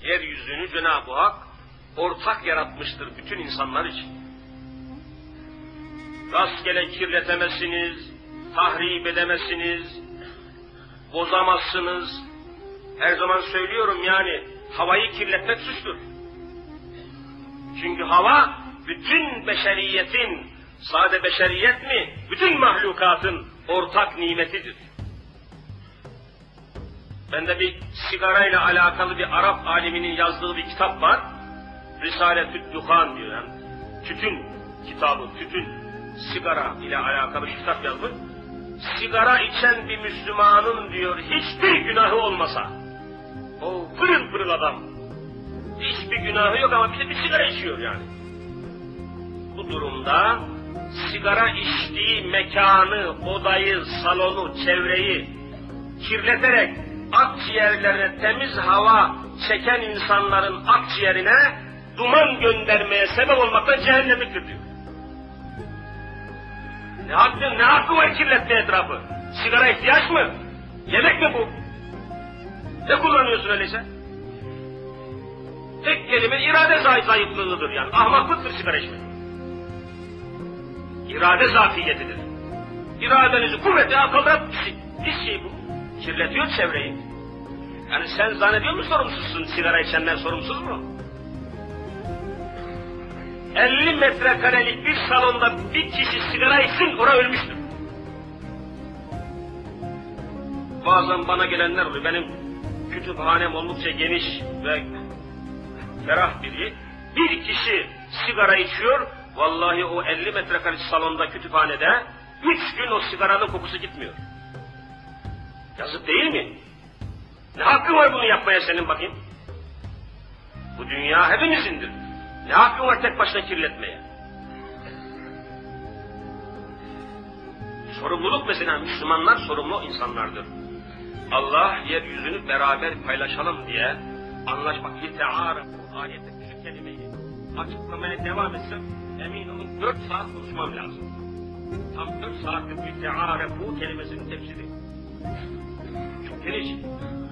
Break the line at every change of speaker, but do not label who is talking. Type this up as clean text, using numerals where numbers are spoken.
Yeryüzünü Cenab-ı Hak ortak yaratmıştır bütün insanlar için. Rastgele kirletemezsiniz, tahrip edemezsiniz, bozamazsınız. Her zaman söylüyorum yani, havayı kirletmek suçtur. Çünkü hava, bütün beşeriyetin, sade beşeriyet mi, bütün mahlukatın ortak nimetidir. Bende bir sigarayla alakalı bir Arap aliminin yazdığı bir kitap var. Risaletü Duhan diyor yani. Tütün kitabı, tütün, sigara ile alakalı bir kitap yazmış. Sigara içen bir Müslümanın diyor hiçbir günahı olmasa, o pırıl pırıl adam, hiçbir günahı yok ama bir sigara içiyor yani. Bu durumda sigara içtiği mekanı, odayı, salonu, çevreyi kirleterek akciğerlerine temiz hava çeken insanların akciğerine duman göndermeye sebep olmaktan cehennemliktir diyor. Ne hakkı var kirletme etrafı? Sigara ihtiyaç mı? Yemek mi bu? Ne kullanıyorsun öyleyse? Tek kelime irade zayıflığıdır yani. Ahmaklıktır sigara içmek. İrade zafiyetidir. İradenizi kuvvete akılda bir şey bu. Kirletiyor çevreyi. Yani sen zannediyor musun sorumsuzsun? Sigara içenler sorumsuz mu? 50 metrekarelik bir salonda bir kişi sigara içsin, orada ölmüştür. Bazen bana gelenler oluyor. Benim kütüphanem oldukça geniş ve ferah biri. Bir kişi sigara içiyor, vallahi o 50 metrekarelik salonda, kütüphanede 3 gün o sigaranın kokusu gitmiyor. Yazık değil mi? Ne hakkın var bunu yapmaya senin bakayım? Bu dünya hepimizindir. Ne hakkın var tek başına kirletmeye? Sorumluluk mesela, Müslümanlar sorumlu insanlardır. Allah yeryüzünü beraber paylaşalım diye anlaşmak, bu ayette şu kelimeyi açıklamaya devam etsem emin olun 4 saat konuşmam lazım. Tam 4 saatlik bu kelimesinin tefsiri. Çok geniş.